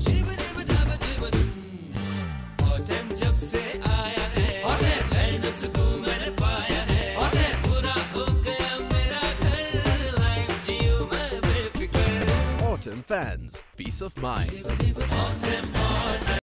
Autumn जब से आया है चैन सुकून मैंने पाया है पूरा हो गया मेरा घर लाइफ जियो मैं बेफिक्र Autumn fans, peace of mind. Autumn